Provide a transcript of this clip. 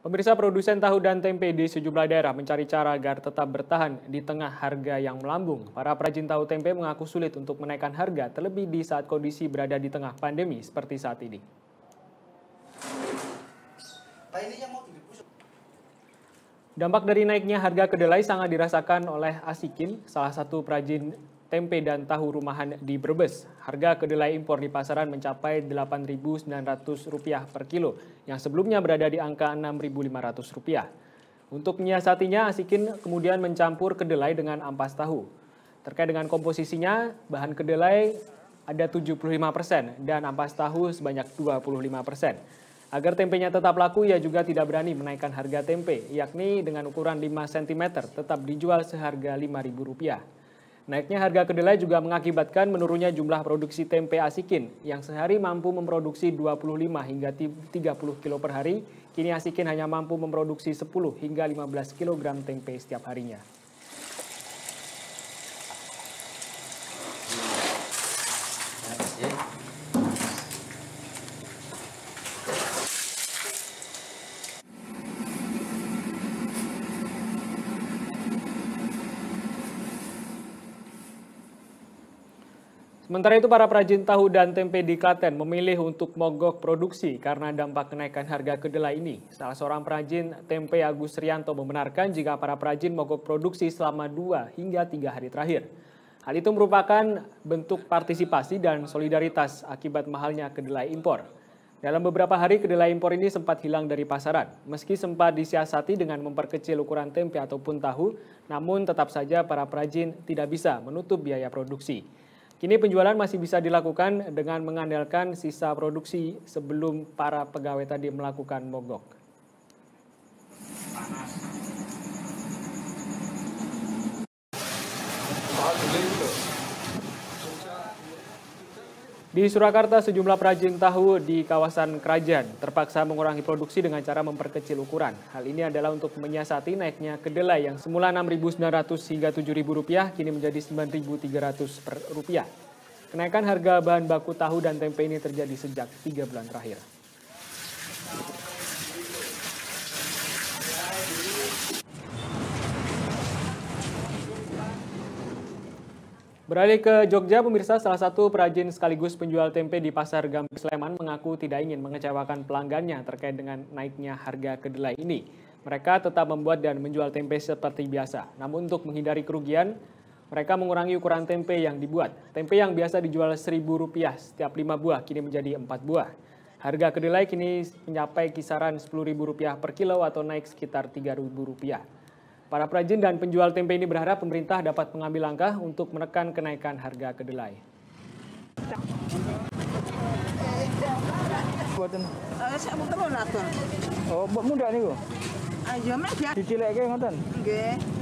Pemirsa, produsen tahu dan tempe di sejumlah daerah mencari cara agar tetap bertahan di tengah harga yang melambung. Para perajin tahu tempe mengaku sulit untuk menaikkan harga, terlebih di saat kondisi berada di tengah pandemi seperti saat ini. Dampak dari naiknya harga kedelai sangat dirasakan oleh Asikin, salah satu perajin tempe dan tahu rumahan di Brebes. Harga kedelai impor di pasaran mencapai Rp8.900 per kilo, yang sebelumnya berada di angka Rp6.500. Untuk menyiasatinya, Asikin kemudian mencampur kedelai dengan ampas tahu. Terkait dengan komposisinya, bahan kedelai ada 75% dan ampas tahu sebanyak 25%. Agar tempenya tetap laku, ia juga tidak berani menaikkan harga tempe, yakni dengan ukuran 5 cm tetap dijual seharga Rp5.000. Naiknya harga kedelai juga mengakibatkan menurunnya jumlah produksi tempe Asikin yang sehari mampu memproduksi 25 hingga 30 kilo per hari. Kini Asikin hanya mampu memproduksi 10 hingga 15 kg tempe setiap harinya. Sementara itu, para perajin tahu dan tempe di Klaten memilih untuk mogok produksi karena dampak kenaikan harga kedelai ini. Salah seorang perajin tempe, Agus Rianto, membenarkan jika para perajin mogok produksi selama 2 hingga 3 hari terakhir. Hal itu merupakan bentuk partisipasi dan solidaritas akibat mahalnya kedelai impor. Dalam beberapa hari, kedelai impor ini sempat hilang dari pasaran. Meski sempat disiasati dengan memperkecil ukuran tempe ataupun tahu, namun tetap saja para perajin tidak bisa menutup biaya produksi. Kini penjualan masih bisa dilakukan dengan mengandalkan sisa produksi sebelum para pegawai tadi melakukan mogok. Di Surakarta, sejumlah perajin tahu di kawasan Kerajaan terpaksa mengurangi produksi dengan cara memperkecil ukuran. Hal ini adalah untuk menyiasati naiknya kedelai yang semula Rp6.900 hingga Rp7.000 kini menjadi Rp9.300. Kenaikan harga bahan baku tahu dan tempe ini terjadi sejak 3 bulan terakhir. Beralih ke Jogja, pemirsa, salah satu perajin sekaligus penjual tempe di Pasar Gambir, Sleman mengaku tidak ingin mengecewakan pelanggannya terkait dengan naiknya harga kedelai ini. Mereka tetap membuat dan menjual tempe seperti biasa. Namun untuk menghindari kerugian, mereka mengurangi ukuran tempe yang dibuat. Tempe yang biasa dijual Rp1.000 setiap 5 buah kini menjadi 4 buah. Harga kedelai kini mencapai kisaran Rp10.000 per kilo atau naik sekitar Rp3.000. Para perajin dan penjual tempe ini berharap pemerintah dapat mengambil langkah untuk menekan kenaikan harga kedelai. Oh, mudah niku. Ayo, Mas ya. Dicileke ngoten. Nggih.